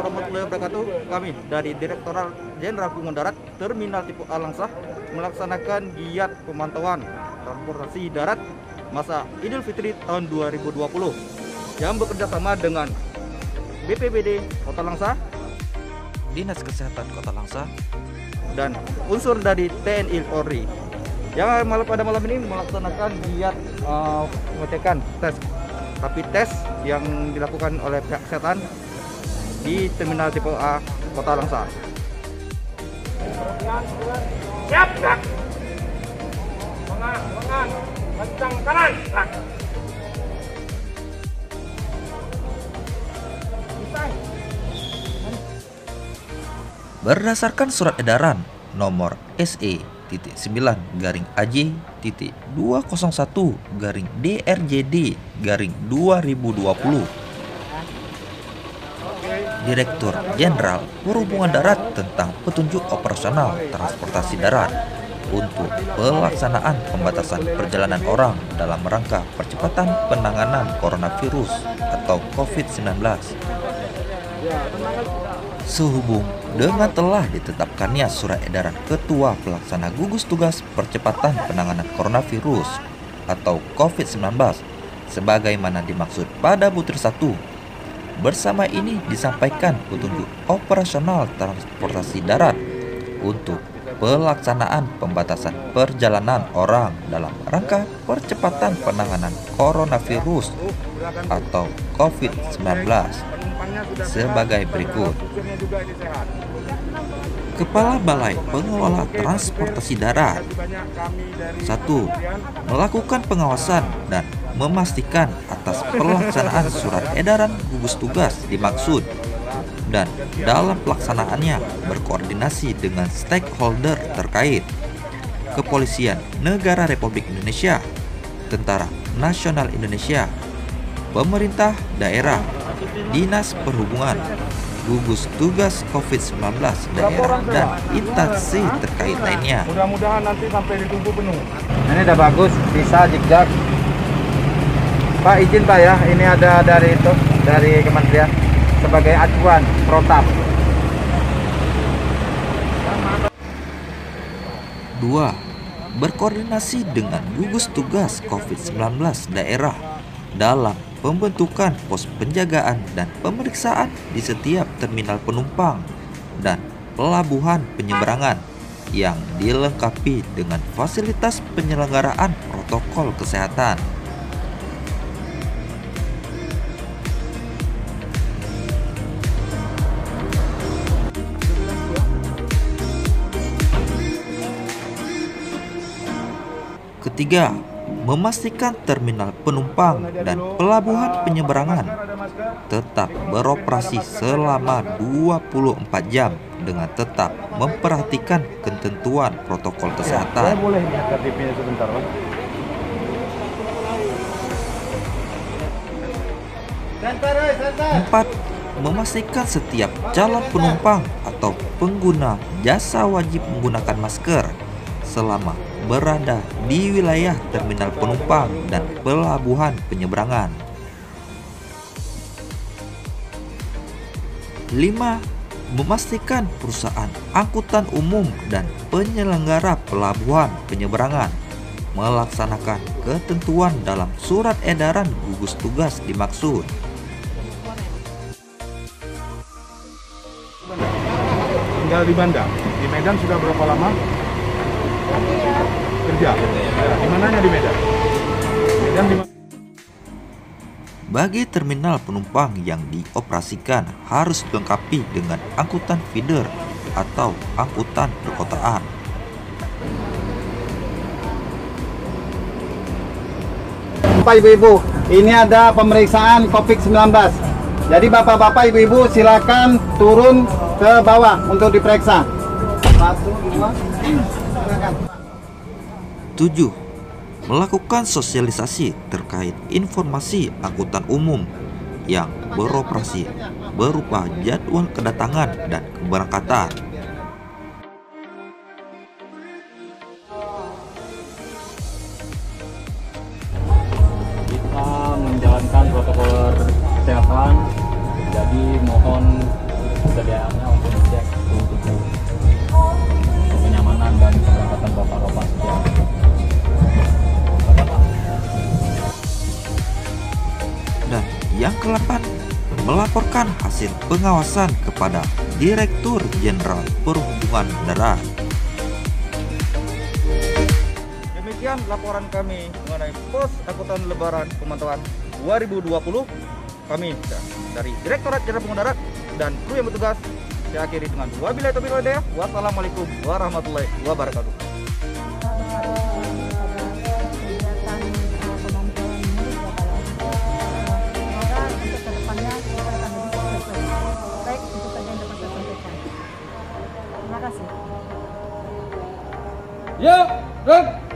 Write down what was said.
warahmatullahi wabarakatuh. Kami dari Direktorat Jenderal Perhubungan Darat Terminal Tipe A Langsa melaksanakan giat pemantauan transportasi darat masa Idul Fitri tahun 2020 yang bekerjasama dengan BPBD Kota Langsa, Dinas Kesehatan Kota Langsa, dan unsur dari TNI Polri yang pada malam ini melaksanakan giat mengecekkan rapid test yang dilakukan oleh pihak kesehatan di Terminal Tipe A Kota Langsa. Siap, gerak. Lengan, kencang kanan, gerak. berdasarkan surat edaran nomor SE-9-AJ-201-DRJD-2020 Direktur Jenderal Perhubungan Darat tentang petunjuk operasional transportasi darat untuk pelaksanaan pembatasan perjalanan orang dalam rangka percepatan penanganan coronavirus atau COVID-19. Sehubung dengan telah ditetapkannya surat edaran Ketua Pelaksana Gugus Tugas Percepatan Penanganan Coronavirus atau COVID-19 sebagaimana dimaksud pada butir 1. Bersama ini disampaikan petunjuk operasional transportasi darat untuk pelaksanaan pembatasan perjalanan orang dalam rangka percepatan penanganan coronavirus atau COVID-19 sebagai berikut. Kepala Balai Pengelola Transportasi Darat 1. Melakukan pengawasan dan memastikan atas pelaksanaan surat edaran gugus tugas dimaksud dan dalam pelaksanaannya berkoordinasi dengan stakeholder terkait, Kepolisian Negara Republik Indonesia, Tentara Nasional Indonesia, pemerintah daerah, Dinas Perhubungan, gugus tugas COVID-19 daerah, dan instansi terkait lainnya. Mudah-mudahan nanti sampai ditunggu penuh. Ini udah bagus, bisa zigzag. Pak, izin Pak ya, ini ada dari Kementerian sebagai acuan protap. 2. Berkoordinasi dengan gugus tugas COVID-19 daerah dalam pembentukan pos penjagaan dan pemeriksaan di setiap terminal penumpang dan pelabuhan penyeberangan yang dilengkapi dengan fasilitas penyelenggaraan protokol kesehatan. Ketiga, memastikan terminal penumpang dan pelabuhan penyeberangan tetap beroperasi selama 24 jam dengan tetap memperhatikan ketentuan protokol kesehatan. Saya boleh lihat KTP-nya sebentar, Pak? 4. Memastikan setiap calon penumpang atau pengguna jasa wajib menggunakan masker selama berada di wilayah terminal penumpang dan pelabuhan penyeberangan. 5. Memastikan perusahaan angkutan umum dan penyelenggara pelabuhan penyeberangan melaksanakan ketentuan dalam surat edaran gugus tugas dimaksud. Tinggal di Bandar. Di Medan sudah berapa lama? Kerja. Di mananya di Medan? Medan di mana? Bagi terminal penumpang yang dioperasikan harus dilengkapi dengan angkutan feeder atau angkutan perkotaan. Bapak Ibu-ibu, ini ada pemeriksaan COVID-19. Jadi bapak-bapak ibu-ibu silakan turun ke bawah untuk diperiksa. 1, 2, silakan. 7. Melakukan sosialisasi terkait informasi angkutan umum yang beroperasi berupa jadwal kedatangan dan keberangkatan. Kita menjalankan protokol kesehatan, jadi mohon hasil pengawasan kepada Direktur Jenderal Perhubungan Darat. Demikian laporan kami mengenai pos angkutan lebaran pemantauan 2020. Kami dari Direktorat Jenderal Perhubungan Darat dan kru yang bertugas, saya akhiri dengan wabillahi taufiq wal hidayah. Wassalamualaikum warahmatullahi wabarakatuh. Terima kasih. Ya,